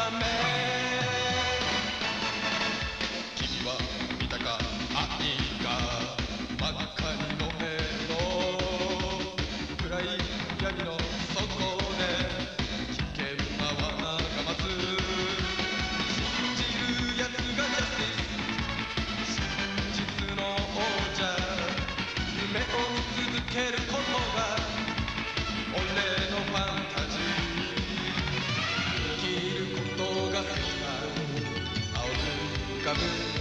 ため君は見たか愛が真っ赤に燃えろ暗い闇の底で危険な罠が待つ信じる奴がジャスティス真実の王者夢を見続けることが俺のファンタジー生きることが好きな青く浮かぶ